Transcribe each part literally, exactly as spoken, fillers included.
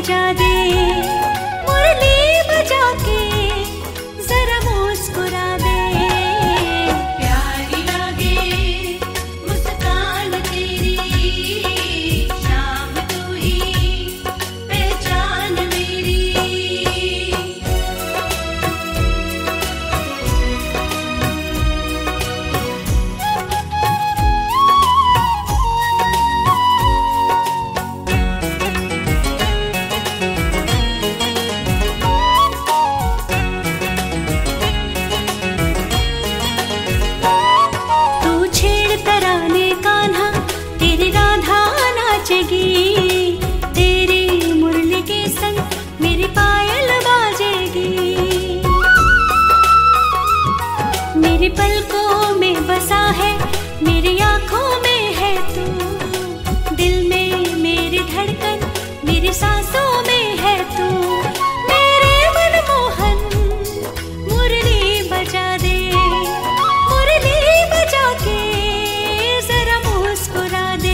बजा दे, मुरली बजा के जरा मुस्कुरा दे। प्यारी लागे मुस्कान तेरी, शाम तू ही पहचान मेरी। तेरी मुरली के संग मेरी पायल बाजेगी। मेरी पलकों में बसा है, मेरी आंखों में है तू, दिल में मेरी धड़कन, मेरी सांसों में है तू। मेरे मनमोहन मुरली बजा दे, मुरली बजा के जरा मुस्कुरा दे।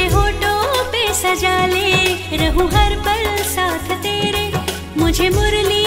सजा ले, रहूं हर पल साथ तेरे, मुझे मुरली